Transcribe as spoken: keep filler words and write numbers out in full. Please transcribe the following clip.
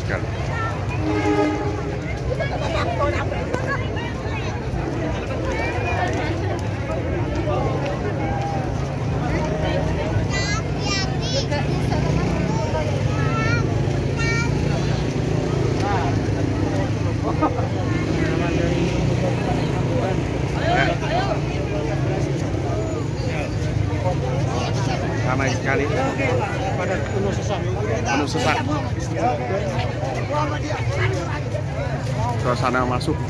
sekali. Ramai sekali, Pada penuh sesak. penuh sesak. Suasana masuk